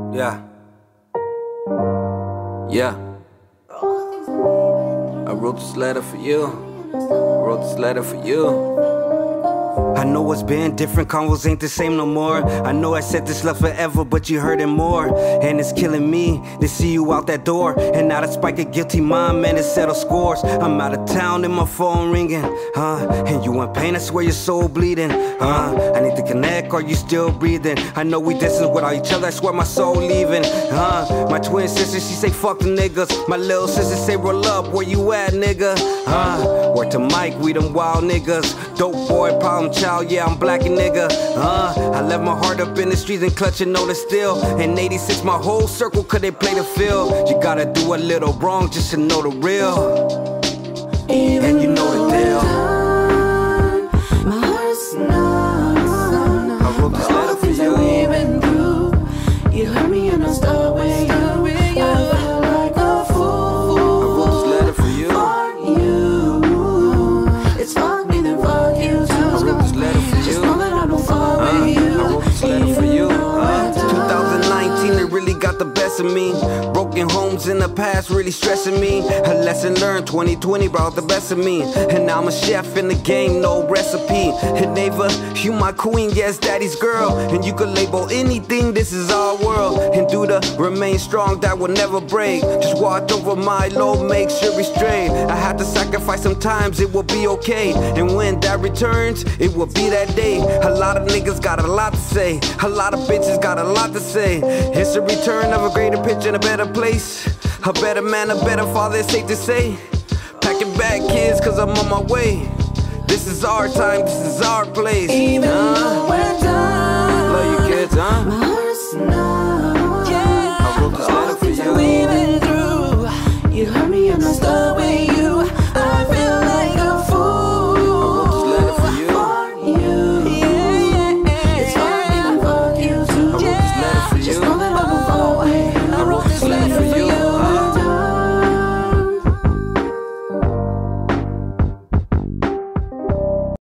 Yeah. Yeah. I wrote this letter for you. I wrote this letter for you. I know it's been different, convos ain't the same no more. I know I said this love forever, but you hurting more. And it's killing me to see you out that door. And now to spike a guilty mind, man, it settle scores. I'm out of town and my phone ringing, and you in pain, I swear your soul bleeding, I need to connect, are you still breathing? I know we distant without each other, I swear my soul leaving, my twin sister, she say fuck the niggas. My little sister say roll up, where you at, nigga? Word to Mike, we them wild niggas. Dope boy, problem child, yeah, I'm black and nigga. I left my heart up in the streets and clutching on the steel. In 86, my whole circle, could they play the field? You gotta do a little wrong just to know the real. And you know the deal. My heart's numb. I wrote this letter for you. We've been through. You hurt me and I start with you. I feel like a fool. I wrote this letter for you. For you. It's fuck me, then fuck you too. I wrote this letter for you. Just know that I don't fuck with you. I wrote this letter for you. 2019, it really got the best of me. Broken homes in the past really stressing me. A lesson learned, 2020 brought the best of me. And now I'm a chef in the game, no recipe. And Ava, you my queen, yes, daddy's girl. And you could label anything, this is our world. And do the remain strong, that will never break. Just watch over my load, make sure we straight. I had to sacrifice sometimes, it will be okay. And when that returns, it will be that day. A lot of niggas got a lot to say. A lot of bitches got a lot to say. It's a return of a greater picture and a better place. A better man, a better father, it's safe to say. Packing back kids, cause I'm on my way. This is our time, this is our place. Even though we're done, love you kids, my heart's numb. I wrote this letter for you. We've been through. You hurt me and I start with you.